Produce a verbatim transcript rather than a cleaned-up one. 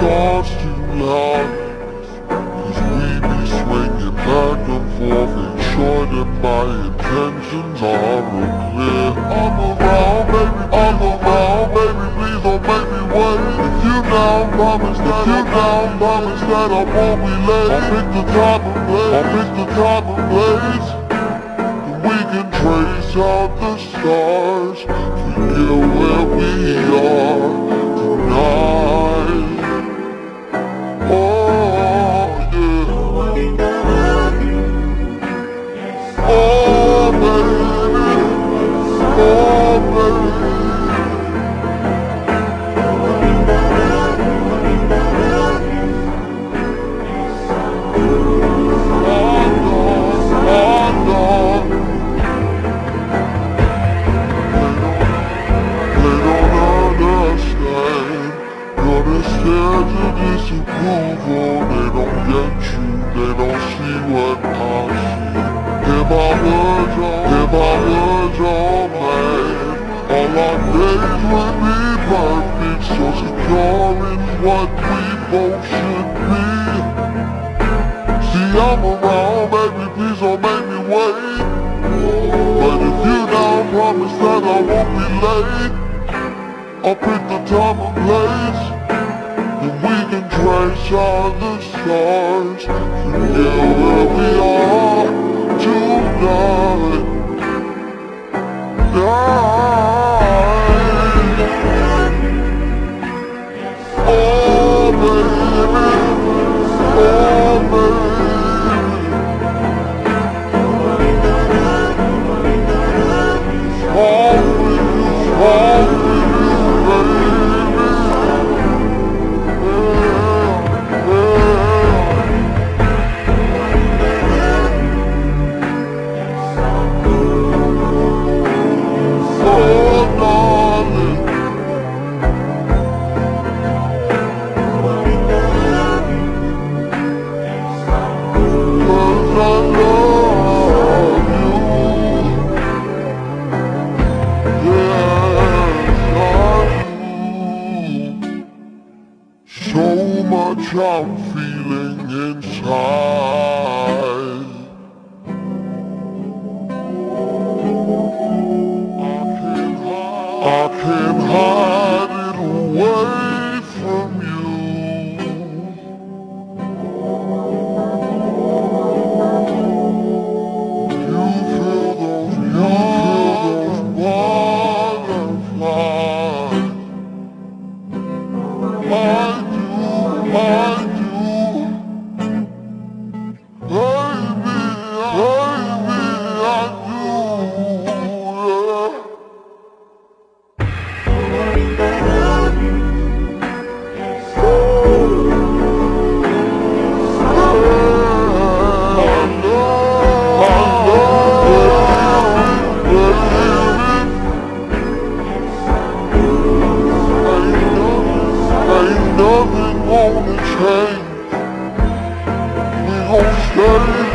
thoughts too loud, 'cause we be swinging back and forth, ain't sure that my intentions are real clear. I'm around, baby, I'm around, baby, please don't make me wait. If you down, promise that, if you down, promise that I won't be late. I'll pick the top of blades, I'll pick the top of blades, and we can trace out the stars, forget where we are tonight. Oh yeah. Oh baby, oh baby. Scared to disapproval, they don't get you, they don't see what I see. Hear my words, oh, hear my words, oh man. All our days will be perfect, so secure in what we both should be. See, I'm around, baby, please don't make me wait. But if you don't promise that I won't be late, I'll pick the time and place, and we can trace all the stars, forget where we are tonight. Night. Oh baby, oh baby. All with you, all with you, baby. So much I'm feeling inside. I can't hide it away from you. You feel those, you feel those butterflies. I I do, baby, baby, I do, Ain't nothing gonna change. We gon' stay.